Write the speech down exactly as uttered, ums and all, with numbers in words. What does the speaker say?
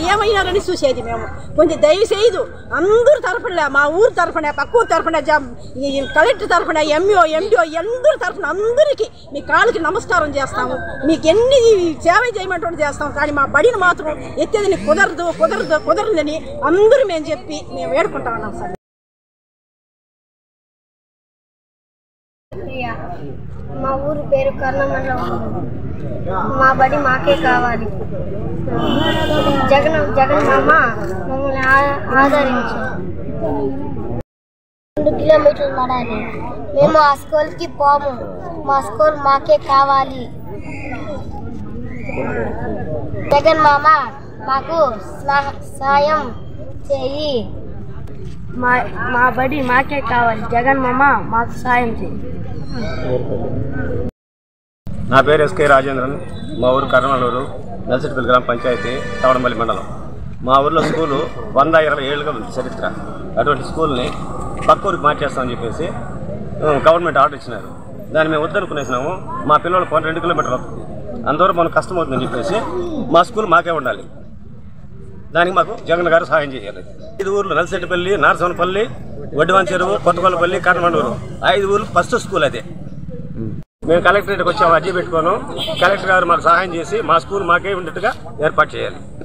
ఏమైనారని చూసేది మేము. కొంచెం దయచేయదు అందరూ తరఫున, మా ఊరు తరఫున, పక్క ఊరు తరఫున, కలెక్టర్ తరఫున, ఎంఈఓ ఎండిఓ అందరి తరఫున అందరికీ మీ కాళ్ళకి నమస్కారం చేస్తాము. మీకు ఎన్ని సేవ చేయమంటే చేస్తాం, కానీ మా బడిని మాత్రం ఎత్తేదని కుదరదు కుదరదు కుదరదని అందరూ మేము చెప్పి మేము వేడుకుంటా ఉన్నాం సార్. మా ఊరు పేరు కర్ణమండలం. మా బడి మాకే కావాలి. జగన్ జగన్ మామ మమ్మల్ని ఆదరించారు. రెండు కిలోమీటర్లు నడాలి. మేము ఆ స్కూల్కి పోము. మా స్కూల్ మాకే కావాలి. జగన్ మామ మాకు సాయం చేయి. మా మా బడి మాకే కావాలి. జగన్ మామ మాకు సాయం చేయి. నా పేరు ఎస్కే రాజేంద్రన్. మా ఊరు కర్నూలు నల్సిటిపల్లి గ్రామ పంచాయతీ తవడంపల్లి మండలం. మా ఊర్లో స్కూలు వంద ఇరవై ఏళ్ళుగా ఉంది చరిత్ర. అటువంటి స్కూల్ని పక్క ఊరికి మార్చేస్తామని చెప్పేసి గవర్నమెంట్ ఆర్డర్ ఇచ్చినారు. దాన్ని మేము వద్దనుకునేసినాము. మా పిల్లలు కొన్ని రెండు కిలోమీటర్లు అవుతుంది, అందువల్ల మనకు కష్టం అవుతుందని చెప్పేసి మా స్కూల్ మాకే ఉండాలి. దానికి మాకు జగన్ గారు సహాయం చేయాలి. ఐదు ఊర్లు నల్సిటిపల్లి, నారసవనపల్లి, వడ్డివాన్ చెరువు, కొత్తగొల్లపల్లి, కర్నమండూరు ఐదు ఊర్లు ఫస్ట్ స్కూల్ అదే. మేము కలెక్టరేట్కి వచ్చాము, అర్జీ పెట్టుకోను. కలెక్టర్ గారు మాకు సహాయం చేసి మా స్కూల్ మాకే ఉండేట్టుగా ఏర్పాటు చేయాలి.